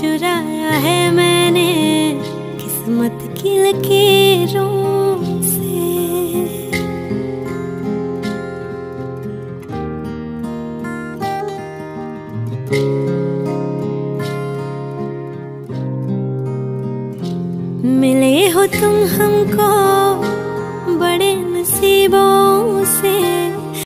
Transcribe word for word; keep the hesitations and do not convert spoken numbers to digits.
चुराया है मैंने किस्मत की लकीरों से। मिले हो तुम हमको बड़े नसीबों से।